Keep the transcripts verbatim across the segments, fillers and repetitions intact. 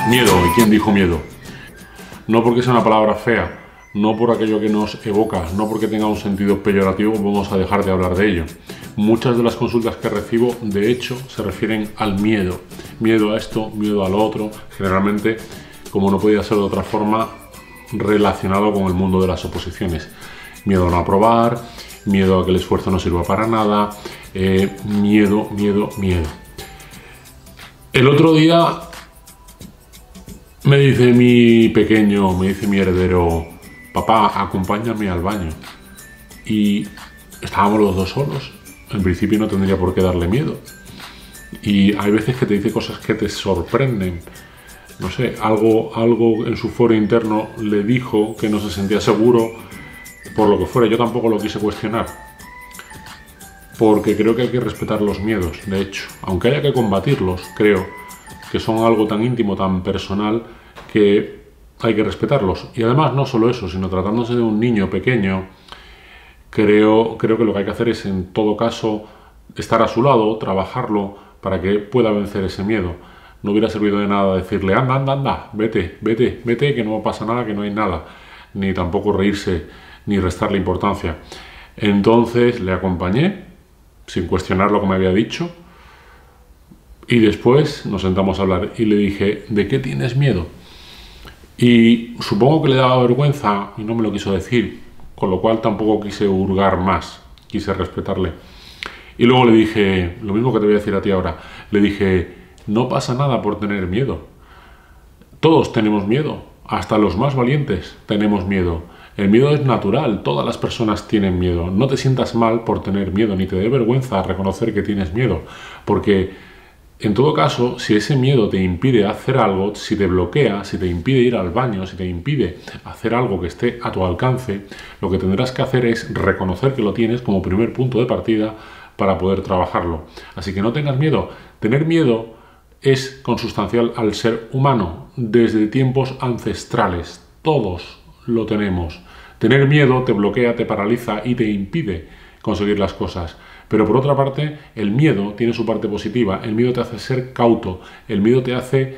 Miedo, ¿y quién dijo miedo? No porque sea una palabra fea, no por aquello que nos evoca, no porque tenga un sentido peyorativo vamos a dejar de hablar de ello. Muchas de las consultas que recibo, de hecho, se refieren al miedo. Miedo a esto, miedo a lo otro, generalmente, como no podía ser de otra forma, relacionado con el mundo de las oposiciones. Miedo a no aprobar, miedo a que el esfuerzo no sirva para nada, eh, miedo, miedo, miedo. El otro día me dice mi pequeño, me dice mi heredero, papá, acompáñame al baño. Y estábamos los dos solos. En principio no tendría por qué darle miedo. Y hay veces que te dice cosas que te sorprenden. No sé, algo, algo en su foro interno le dijo que no se sentía seguro por lo que fuera. Yo tampoco lo quise cuestionar. Porque creo que hay que respetar los miedos, de hecho. Aunque haya que combatirlos, creo que son algo tan íntimo, tan personal, que hay que respetarlos. Y además no solo eso, sino tratándose de un niño pequeño, creo, creo que lo que hay que hacer es, en todo caso, estar a su lado, trabajarlo para que pueda vencer ese miedo. No hubiera servido de nada decirle, anda, anda, anda, vete, vete, vete, que no pasa nada, que no hay nada. Ni tampoco reírse, ni restarle importancia. Entonces le acompañé, sin cuestionar lo que me había dicho, y después nos sentamos a hablar y le dije, ¿de qué tienes miedo? Y supongo que le daba vergüenza y no me lo quiso decir, con lo cual tampoco quise hurgar más, quise respetarle. Y luego le dije, lo mismo que te voy a decir a ti ahora, le dije, no pasa nada por tener miedo. Todos tenemos miedo, hasta los más valientes tenemos miedo. El miedo es natural, todas las personas tienen miedo. No te sientas mal por tener miedo, ni te dé vergüenza reconocer que tienes miedo, porque en todo caso, si ese miedo te impide hacer algo, si te bloquea, si te impide ir al baño, si te impide hacer algo que esté a tu alcance, lo que tendrás que hacer es reconocer que lo tienes como primer punto de partida para poder trabajarlo. Así que no tengas miedo. Tener miedo es consustancial al ser humano desde tiempos ancestrales. Todos lo tenemos. Tener miedo te bloquea, te paraliza y te impide conseguir las cosas. Pero por otra parte, el miedo tiene su parte positiva. El miedo te hace ser cauto. El miedo te hace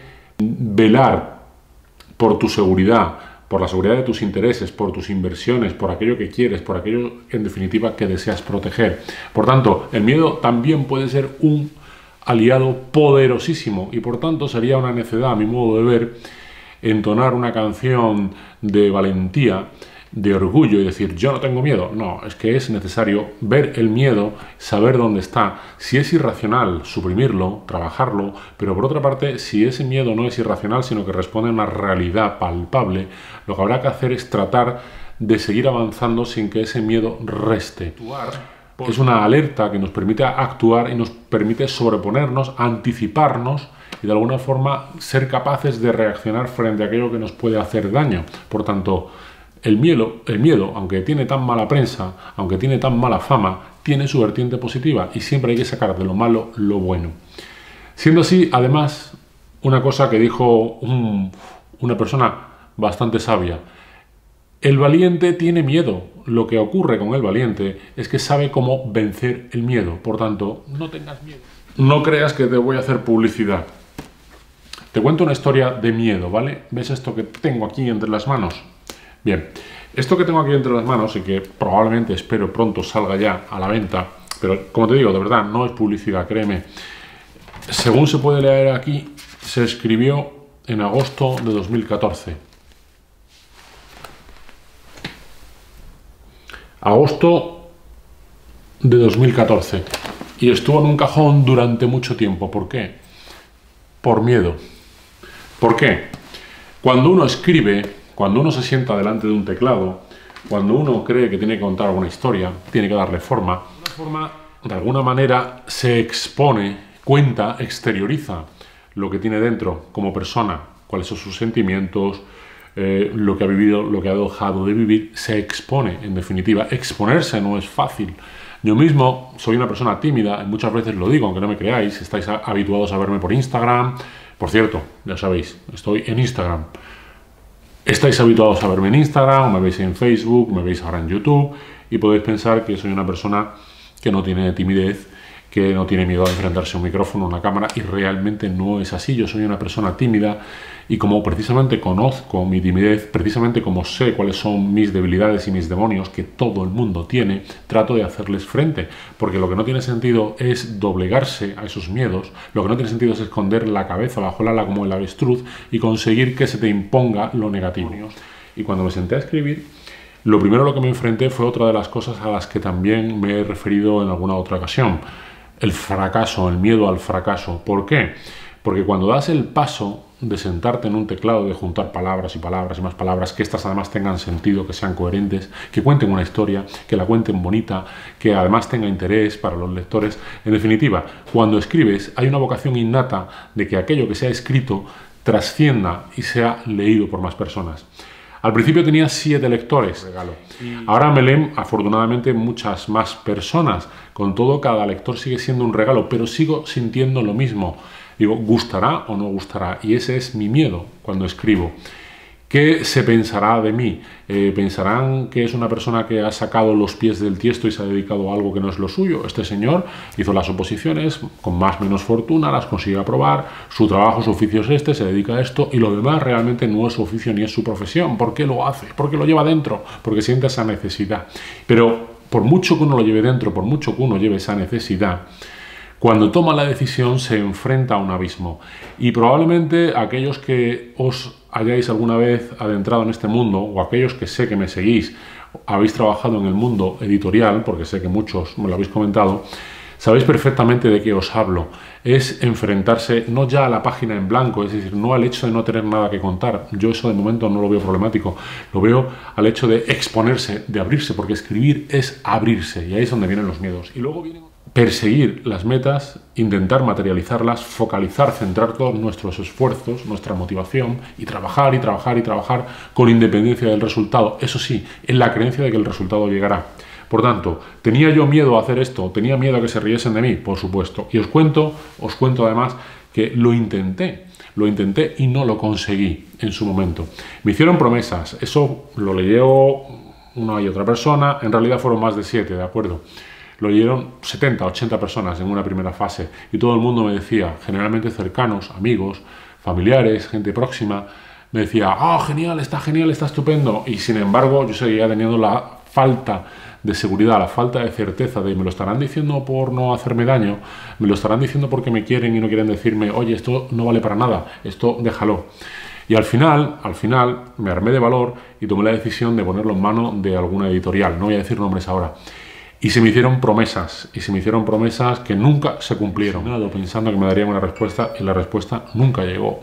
velar por tu seguridad, por la seguridad de tus intereses, por tus inversiones, por aquello que quieres, por aquello, en definitiva, que deseas proteger. Por tanto, el miedo también puede ser un aliado poderosísimo y, por tanto, sería una necedad, a mi modo de ver, entonar una canción de valentía, de orgullo y decir, yo no tengo miedo. No, es que es necesario ver el miedo, saber dónde está. Si es irracional, suprimirlo, trabajarlo, pero por otra parte, si ese miedo no es irracional, sino que responde a una realidad palpable, lo que habrá que hacer es tratar de seguir avanzando sin que ese miedo reste. Es una alerta que nos permite actuar y nos permite sobreponernos, anticiparnos y de alguna forma ser capaces de reaccionar frente a aquello que nos puede hacer daño. Por tanto, El miedo, el miedo, aunque tiene tan mala prensa, aunque tiene tan mala fama, tiene su vertiente positiva y siempre hay que sacar de lo malo lo bueno. Siendo así, además, una cosa que dijo un, una persona bastante sabia, el valiente tiene miedo. Lo que ocurre con el valiente es que sabe cómo vencer el miedo. Por tanto, no tengas miedo. No creas que te voy a hacer publicidad. Te cuento una historia de miedo, ¿vale? ¿Ves esto que tengo aquí entre las manos? Bien, esto que tengo aquí entre las manos y que probablemente espero pronto salga ya a la venta, pero como te digo, de verdad, no es publicidad, créeme. Según se puede leer aquí, se escribió en agosto de dos mil catorce. Agosto de dos mil catorce. Y estuvo en un cajón durante mucho tiempo. ¿Por qué? Por miedo. ¿Por qué? Cuando uno escribe, cuando uno se sienta delante de un teclado, cuando uno cree que tiene que contar alguna historia, tiene que darle forma, de, forma, de alguna manera se expone, cuenta, exterioriza lo que tiene dentro como persona, cuáles son sus sentimientos, eh, lo que ha vivido, lo que ha dejado de vivir, se expone, en definitiva. Exponerse no es fácil. Yo mismo soy una persona tímida, y muchas veces lo digo, aunque no me creáis, estáis habituados a verme por Instagram. Por cierto, ya sabéis, estoy en Instagram. Estáis habituados a verme en Instagram, me veis en Facebook, me veis ahora en YouTube y podéis pensar que soy una persona que no tiene timidez que no tiene miedo a enfrentarse a un micrófono, a una cámara, y realmente no es así. Yo soy una persona tímida y como precisamente conozco mi timidez, precisamente como sé cuáles son mis debilidades y mis demonios, que todo el mundo tiene, trato de hacerles frente, porque lo que no tiene sentido es doblegarse a esos miedos, lo que no tiene sentido es esconder la cabeza bajo el ala como el avestruz y conseguir que se te imponga lo negativo. Y cuando me senté a escribir, lo primero a lo que me enfrenté fue otra de las cosas a las que también me he referido en alguna otra ocasión: el fracaso, el miedo al fracaso. ¿Por qué? Porque cuando das el paso de sentarte en un teclado, de juntar palabras y palabras y más palabras, que estas además tengan sentido, que sean coherentes, que cuenten una historia, que la cuenten bonita, que además tenga interés para los lectores. En definitiva, cuando escribes hay una vocación innata de que aquello que se ha escrito trascienda y sea leído por más personas. Al principio tenía siete lectores, regalo. Ahora me leen afortunadamente muchas más personas. Con todo, cada lector sigue siendo un regalo, pero sigo sintiendo lo mismo. Digo, ¿gustará o no gustará? Y ese es mi miedo cuando escribo. ¿Qué se pensará de mí? Eh, ¿Pensarán que es una persona que ha sacado los pies del tiesto y se ha dedicado a algo que no es lo suyo? Este señor hizo las oposiciones, con más o menos fortuna, las consiguió aprobar, su trabajo, su oficio es este, se dedica a esto, y lo demás realmente no es su oficio ni es su profesión. ¿Por qué lo hace? Porque lo lleva dentro, porque siente esa necesidad. Pero por mucho que uno lo lleve dentro, por mucho que uno lleve esa necesidad, cuando toma la decisión se enfrenta a un abismo. Y probablemente aquellos que os hayáis alguna vez adentrado en este mundo, o aquellos que sé que me seguís, habéis trabajado en el mundo editorial, porque sé que muchos me lo habéis comentado, sabéis perfectamente de qué os hablo. Es enfrentarse no ya a la página en blanco, es decir, no al hecho de no tener nada que contar. Yo eso de momento no lo veo problemático. Lo veo al hecho de exponerse, de abrirse, porque escribir es abrirse, y ahí es donde vienen los miedos. Y luego vienen perseguir las metas, intentar materializarlas, focalizar, centrar todos nuestros esfuerzos, nuestra motivación, y trabajar y trabajar y trabajar con independencia del resultado. Eso sí, en la creencia de que el resultado llegará. Por tanto, ¿tenía yo miedo a hacer esto? ¿Tenía miedo a que se riesen de mí? Por supuesto. Y os cuento, os cuento además que lo intenté. Lo intenté y no lo conseguí en su momento. Me hicieron promesas. Eso lo leyó una y otra persona. En realidad fueron más de siete, ¿de acuerdo? Lo leyeron setenta, ochenta personas en una primera fase. Y todo el mundo me decía, generalmente cercanos, amigos, familiares, gente próxima, me decía, ah, oh, genial, está genial, está estupendo. Y sin embargo, yo seguía teniendo la falta de seguridad, la falta de certeza de me lo estarán diciendo por no hacerme daño, me lo estarán diciendo porque me quieren y no quieren decirme, oye, esto no vale para nada, esto déjalo. Y al final, al final me armé de valor y tomé la decisión de ponerlo en mano de alguna editorial, no voy a decir nombres ahora. Y se me hicieron promesas, y se me hicieron promesas que nunca se cumplieron. Pensando que me darían una respuesta, y la respuesta nunca llegó.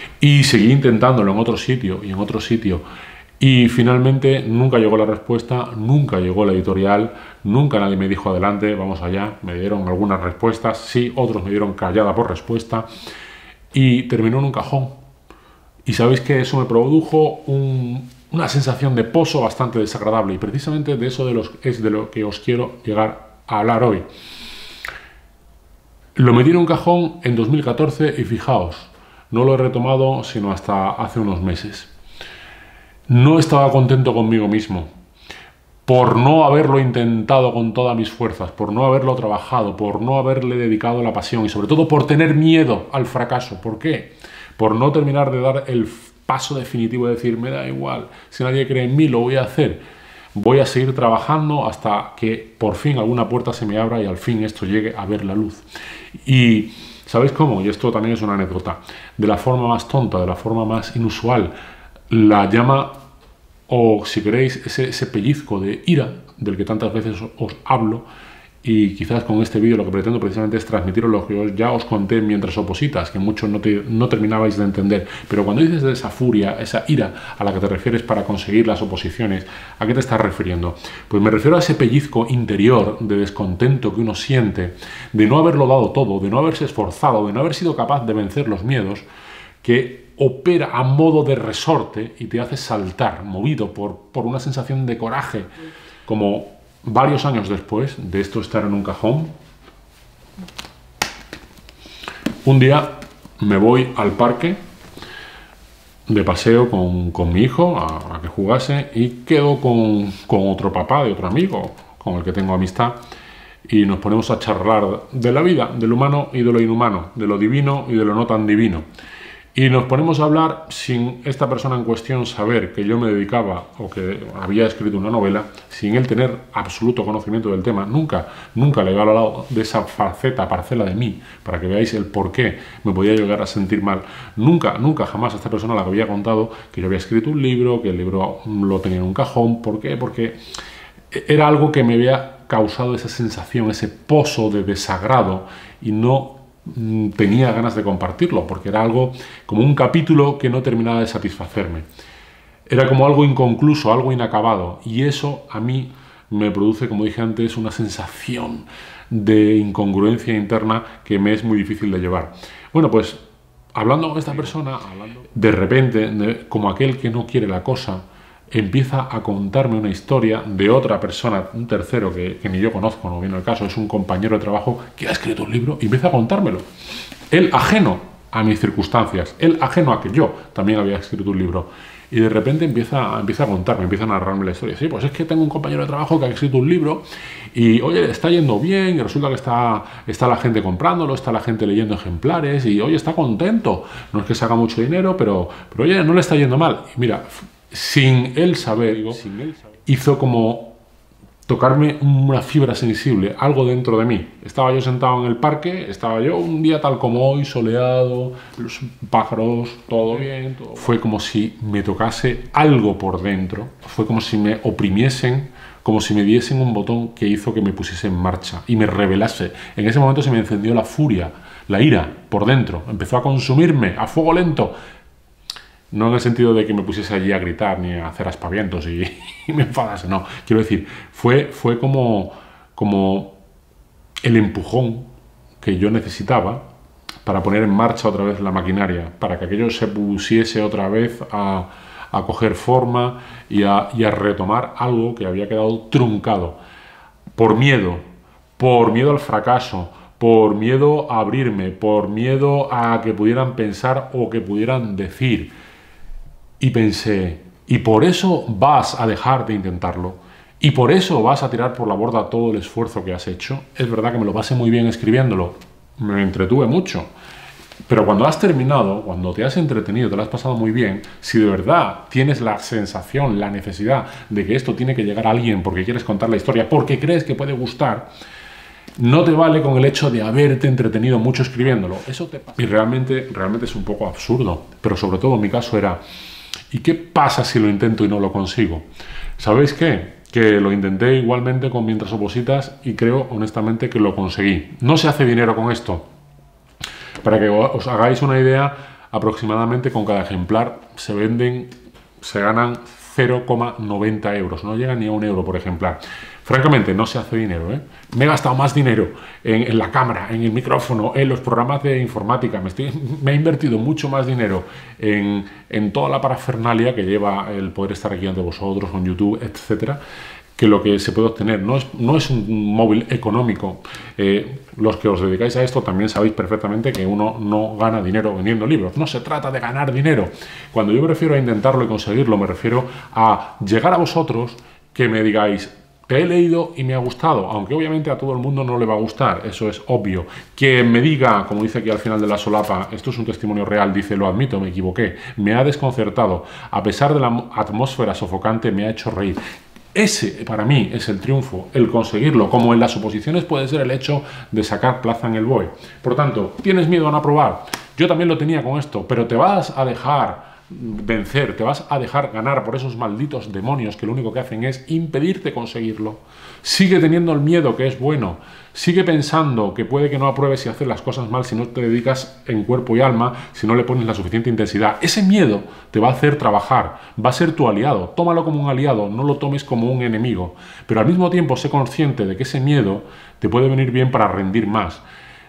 Y seguí intentándolo en otro sitio y en otro sitio. Y finalmente nunca llegó la respuesta, nunca llegó la editorial, nunca nadie me dijo adelante, vamos allá. Me dieron algunas respuestas, sí, otros me dieron callada por respuesta. Y terminó en un cajón. Y sabéis que eso me produjo un... una sensación de pozo bastante desagradable, y precisamente de eso de los, es de lo que os quiero llegar a hablar hoy. Lo metí en un cajón en dos mil catorce y fijaos, no lo he retomado sino hasta hace unos meses. No estaba contento conmigo mismo por no haberlo intentado con todas mis fuerzas, por no haberlo trabajado, por no haberle dedicado la pasión y sobre todo por tener miedo al fracaso. ¿Por qué? Por no terminar de dar el paso definitivo de decir, me da igual, si nadie cree en mí, lo voy a hacer. Voy a seguir trabajando hasta que por fin alguna puerta se me abra y al fin esto llegue a ver la luz. Y ¿sabéis cómo? Y esto también es una anécdota. De la forma más tonta, de la forma más inusual, la llama, o si queréis, ese, ese pellizco de ira del que tantas veces os, os hablo. Y quizás con este vídeo lo que pretendo precisamente es transmitiros lo que os, ya os conté mientras opositas, que muchos no, te, no terminabais de entender. Pero cuando dices de esa furia, esa ira a la que te refieres para conseguir las oposiciones, ¿a qué te estás refiriendo? Pues me refiero a ese pellizco interior de descontento que uno siente, de no haberlo dado todo, de no haberse esforzado, de no haber sido capaz de vencer los miedos, que opera a modo de resorte y te hace saltar, movido por, por una sensación de coraje, como... Varios años después de esto estar en un cajón, un día me voy al parque de paseo con, con mi hijo a, a que jugase y quedo con, con otro papá de otro amigo con el que tengo amistad y nos ponemos a charlar de la vida, de lo humano y de lo inhumano, de lo divino y de lo no tan divino. Y nos ponemos a hablar sin esta persona en cuestión saber que yo me dedicaba o que había escrito una novela, sin él tener absoluto conocimiento del tema. Nunca, nunca le he hablado de esa faceta, parcela de mí, para que veáis el por qué me podía llegar a sentir mal. Nunca, nunca, jamás a esta persona le había contado que yo había escrito un libro, que el libro lo tenía en un cajón. ¿Por qué? Porque era algo que me había causado esa sensación, ese pozo de desagrado, y no tenía ganas de compartirlo, porque era algo como un capítulo que no terminaba de satisfacerme. Era como algo inconcluso, algo inacabado, y eso a mí me produce, como dije antes, una sensación de incongruencia interna que me es muy difícil de llevar. Bueno, pues hablando con esta persona, de repente, como aquel que no quiere la cosa, empieza a contarme una historia de otra persona, un tercero que, que ni yo conozco, no viene el caso, es un compañero de trabajo que ha escrito un libro y empieza a contármelo. Él ajeno a mis circunstancias, él ajeno a que yo también había escrito un libro. Y de repente empieza, empieza a contarme, empieza a narrarme la historia. Sí, pues es que tengo un compañero de trabajo que ha escrito un libro y, oye, le está yendo bien, y resulta que está, está la gente comprándolo, está la gente leyendo ejemplares y, oye, está contento. No es que se haga mucho dinero, pero, pero oye, no le está yendo mal. Y mira, sin él saber, digo, sin él saber, hizo como tocarme una fibra sensible, algo dentro de mí. Estaba yo sentado en el parque, estaba yo un día tal como hoy, soleado, los pájaros, todo bien, todo. Fue como si me tocase algo por dentro, fue como si me oprimiesen, como si me diesen un botón que hizo que me pusiese en marcha y me rebelase. En ese momento se me encendió la furia, la ira por dentro, empezó a consumirme a fuego lento. No en el sentido de que me pusiese allí a gritar ni a hacer aspavientos y, y me enfadase, no. Quiero decir, fue, fue como, como el empujón que yo necesitaba para poner en marcha otra vez la maquinaria, para que aquello se pusiese otra vez a, a coger forma y a, y a retomar algo que había quedado truncado. Por miedo, por miedo al fracaso, por miedo a abrirme, por miedo a que pudieran pensar o que pudieran decir. Y pensé, ¿y por eso vas a dejar de intentarlo? ¿Y por eso vas a tirar por la borda todo el esfuerzo que has hecho? Es verdad que me lo pasé muy bien escribiéndolo, me entretuve mucho. Pero cuando has terminado, cuando te has entretenido, te lo has pasado muy bien, si de verdad tienes la sensación, la necesidad de que esto tiene que llegar a alguien porque quieres contar la historia, porque crees que puede gustar, no te vale con el hecho de haberte entretenido mucho escribiéndolo. Eso te pasa. Y realmente, realmente es un poco absurdo, pero sobre todo en mi caso era... ¿Y qué pasa si lo intento y no lo consigo? ¿Sabéis qué? Que lo intenté igualmente con Mientras Opositas y creo honestamente que lo conseguí. No se hace dinero con esto. Para que os hagáis una idea, aproximadamente con cada ejemplar se venden, se ganan cero coma noventa euros. No llega ni a un euro por ejemplar. Francamente, no se hace dinero, ¿eh? Me he gastado más dinero en, en la cámara, en el micrófono, en los programas de informática. Me, estoy, me he invertido mucho más dinero en, en toda la parafernalia que lleva el poder estar aquí ante vosotros, con YouTube, etcétera, que lo que se puede obtener. No es, no es un móvil económico. Eh, los que os dedicáis a esto también sabéis perfectamente que uno no gana dinero vendiendo libros. No se trata de ganar dinero. Cuando yo me refiero a intentarlo y conseguirlo, me refiero a llegar a vosotros que me digáis... Te he leído y me ha gustado, aunque obviamente a todo el mundo no le va a gustar, eso es obvio. Que me diga, como dice aquí al final de la solapa, esto es un testimonio real, dice, lo admito, me equivoqué, me ha desconcertado, a pesar de la atmósfera sofocante me ha hecho reír. Ese, para mí, es el triunfo, el conseguirlo, como en las oposiciones puede ser el hecho de sacar plaza en el B O E. Por tanto, ¿tienes miedo a no aprobar? Yo también lo tenía con esto, pero te vas a dejar... vencer, te vas a dejar ganar por esos malditos demonios que lo único que hacen es impedirte conseguirlo. Sigue teniendo el miedo, que es bueno. Sigue pensando que puede que no apruebes si haces las cosas mal, si no te dedicas en cuerpo y alma, si no le pones la suficiente intensidad. Ese miedo te va a hacer trabajar, va a ser tu aliado. Tómalo como un aliado, no lo tomes como un enemigo. Pero al mismo tiempo sé consciente de que ese miedo te puede venir bien para rendir más.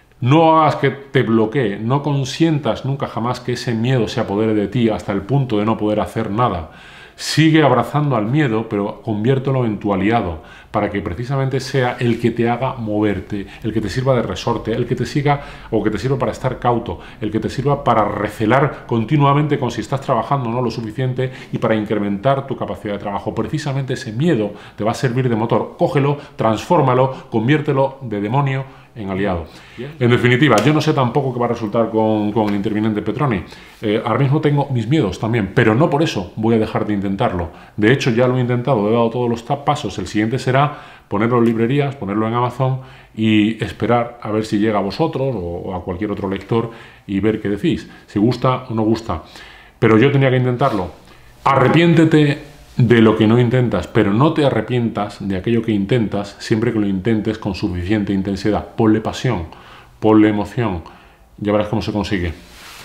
No hagas que te bloquee, no consientas nunca jamás que ese miedo se apodere de ti hasta el punto de no poder hacer nada. Sigue abrazando al miedo, pero conviértelo en tu aliado, para que precisamente sea el que te haga moverte, el que te sirva de resorte, el que te siga o que te sirva para estar cauto, el que te sirva para recelar continuamente con si estás trabajando o no lo suficiente y para incrementar tu capacidad de trabajo. Precisamente ese miedo te va a servir de motor. Cógelo, transfórmalo, conviértelo de demonio en aliado. En definitiva, yo no sé tampoco qué va a resultar con, con el interviniente Petroni. Eh, ahora mismo tengo mis miedos también, pero no por eso voy a dejar de intentarlo. De hecho, ya lo he intentado, he dado todos los pasos. El siguiente será ponerlo en librerías, ponerlo en Amazon y esperar a ver si llega a vosotros o, o a cualquier otro lector y ver qué decís, si gusta o no gusta. Pero yo tenía que intentarlo. Arrepiéntete de lo que no intentas, pero no te arrepientas de aquello que intentas siempre que lo intentes con suficiente intensidad. Ponle pasión, ponle emoción, ya verás cómo se consigue.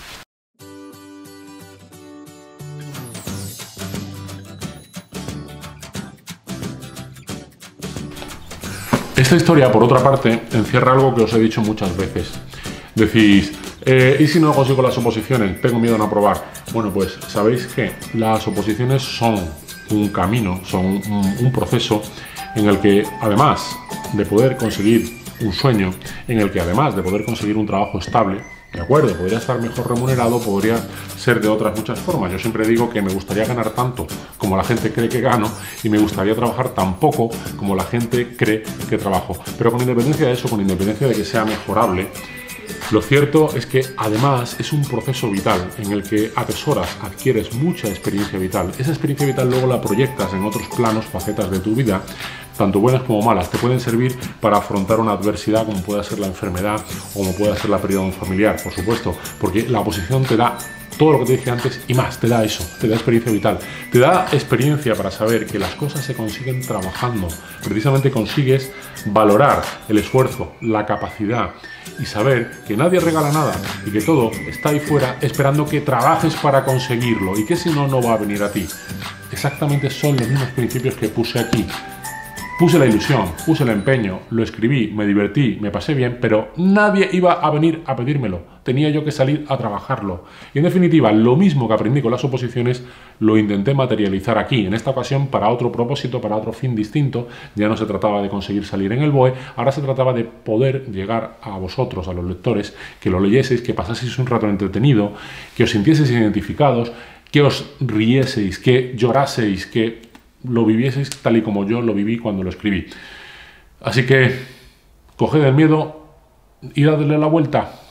Esta historia, por otra parte, encierra algo que os he dicho muchas veces. Decís, eh, ¿y si no consigo las oposiciones? Tengo miedo a no aprobar. Bueno, pues sabéis que las oposiciones son un camino, son un, un proceso en el que, además de poder conseguir un sueño, en el que además de poder conseguir un trabajo estable, de acuerdo, podría estar mejor remunerado, podría ser de otras muchas formas. Yo siempre digo que me gustaría ganar tanto como la gente cree que gano y me gustaría trabajar tan poco como la gente cree que trabajo. Pero con independencia de eso, con independencia de que sea mejorable, lo cierto es que además es un proceso vital en el que atesoras, adquieres mucha experiencia vital. Esa experiencia vital luego la proyectas en otros planos, facetas de tu vida, tanto buenas como malas. Te pueden servir para afrontar una adversidad como pueda ser la enfermedad o como pueda ser la pérdida de un familiar, por supuesto, porque la oposición te da todo lo que te dije antes y más, te da eso, te da experiencia vital, te da experiencia para saber que las cosas se consiguen trabajando. Precisamente consigues valorar el esfuerzo, la capacidad y saber que nadie regala nada y que todo está ahí fuera esperando que trabajes para conseguirlo y que si no, no va a venir a ti. Exactamente son los mismos principios que puse aquí. Puse la ilusión, puse el empeño, lo escribí, me divertí, me pasé bien, pero nadie iba a venir a pedírmelo. Tenía yo que salir a trabajarlo. Y en definitiva, lo mismo que aprendí con las oposiciones, lo intenté materializar aquí, en esta ocasión para otro propósito, para otro fin distinto. Ya no se trataba de conseguir salir en el B O E, ahora se trataba de poder llegar a vosotros, a los lectores, que lo leyeseis, que pasaseis un rato entretenido, que os sintieseis identificados, que os rieseis, que lloraseis, que lo vivieseis tal y como yo lo viví cuando lo escribí. Así que, coged el miedo y dadle la vuelta.